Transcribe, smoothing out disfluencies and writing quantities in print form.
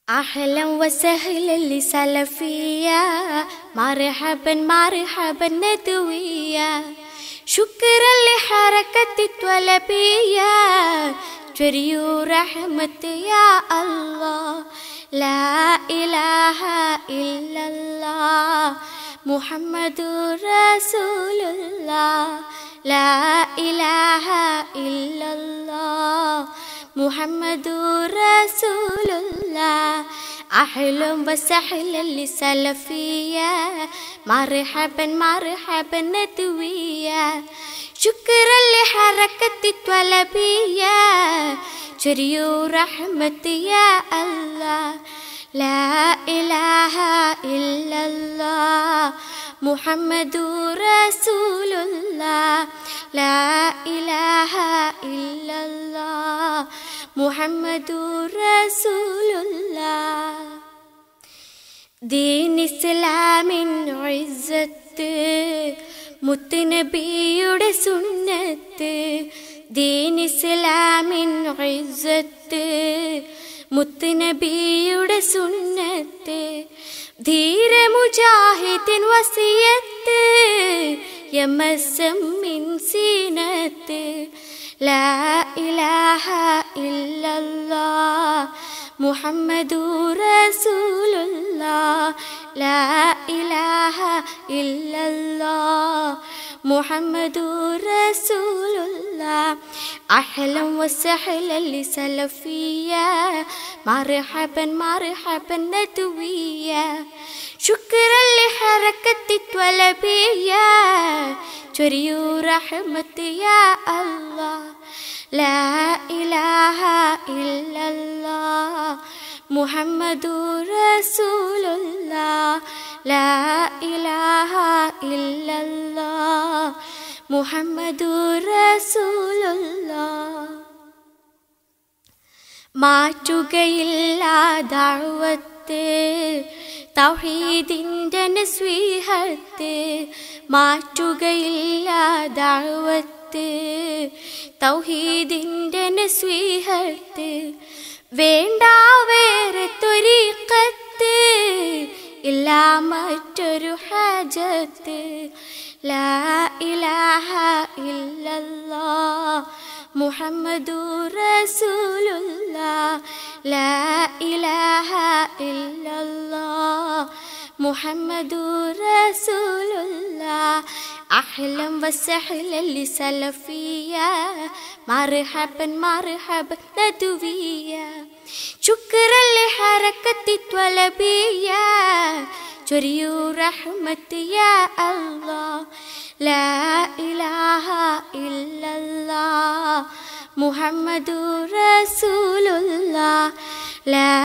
أهلا وسهلا لسلفية، مرحبا مرحبا ندوية. شكرا لحركة الطلبية، جريوا رحمة يا الله. لا إله إلا الله محمد رسول الله. لا إله إلا الله محمد رسول الله. أهلا وسهلا لسلفية، مرحبا مرحبا ندوية. شكرا لحركة الطلبية، جريوا رحمة يا الله. لا إله إلا الله محمد رسول الله. لا إله إلا الله محمد رسول الله. دين إسلام عزت മുത്തുനബിയുടെ സുന്നത്ത്. ദീൻ ഇസ്ലാമിൻ ഇസ്സത്ത് മുത്തുനബിയുടെ സുന്നത്ത്. ധീര മുജാഹിദിൻ വസിയത്ത് യമസം മിൻ സീനത്ത്. ലാ ഇലാഹ ഇല്ലല്ലാഹ് മുഹമ്മദുർ റസൂലുള്ളാഹ്. ലാ ഇലാഹ ഇല്ലല്ലാഹ് മുഹമ്മദുർ റസൂലുള്ളാഹ്. أهلا وسهلا لسلفية، مرحبا مرحبا ندوية. شكرا لحركة الطلبية، جريوا رحمة يا الله. لا إله إلا الله محمد رسول الله. لا إله إلا الله محمد رسول الله. മാറ്റുകയില്ല ദഅവത്ത് തൗഹീദിന്റെ നസ്വീഹത്ത്. മാറ്റുകയില്ല ദഅവത്ത് തൗഹീദിന്റെ നസ്വീഹത്ത്. വേണ്ട വേറെ ത്വരീഖത്ത്, ഇല്ല മറ്റൊരു ഹാജത്ത്. ലാ ഇലാഹ ഇല്ലല്ലാഹ് മുഹമ്മദുർ റസൂലുള്ളാഹ്. ലാ ഇലാഹ ഇല്ലല്ലാഹ് മുഹമ്മദുർ റസൂലുള്ളാഹ്. أهلا وسهلا لسلفية، مرحبا مرحبا ندوية. شكرا لحركة الطلبية، جريوا رحمة يا الله. لا إله إلا الله محمد رسول الله. لا